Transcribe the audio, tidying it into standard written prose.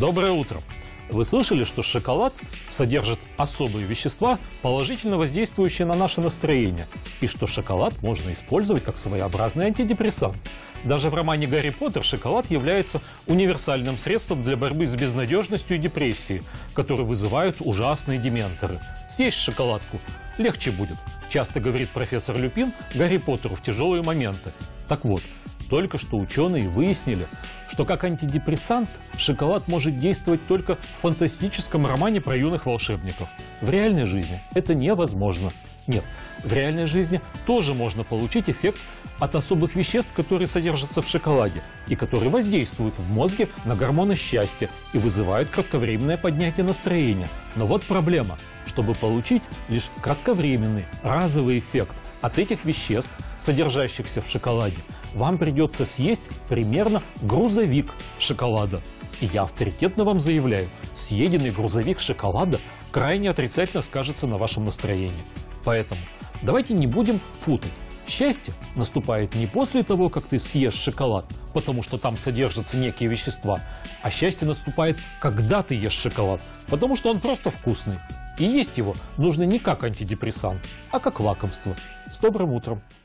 Доброе утро! Вы слышали, что шоколад содержит особые вещества, положительно воздействующие на наше настроение, и что шоколад можно использовать как своеобразный антидепрессант. Даже в романе «Гарри Поттер» шоколад является универсальным средством для борьбы с безнадежностью и депрессией, которые вызывают ужасные дементоры. Съесть шоколадку легче будет, часто говорит профессор Люпин Гарри Поттеру в тяжелые моменты. Так вот, только что ученые выяснили, что как антидепрессант шоколад может действовать только в фантастическом романе про юных волшебников. В реальной жизни это невозможно. Нет, в реальной жизни тоже можно получить эффект от особых веществ, которые содержатся в шоколаде и которые воздействуют в мозге на гормоны счастья и вызывают кратковременное поднятие настроения. Но вот проблема. Чтобы получить лишь кратковременный разовый эффект от этих веществ, содержащихся в шоколаде, вам придется съесть примерно грузовик шоколада. И я авторитетно вам заявляю, съеденный грузовик шоколада крайне отрицательно скажется на вашем настроении. Поэтому давайте не будем путать. Счастье наступает не после того, как ты съешь шоколад, потому что там содержатся некие вещества, а счастье наступает, когда ты ешь шоколад, потому что он просто вкусный. И есть его нужно не как антидепрессант, а как лакомство. С добрым утром!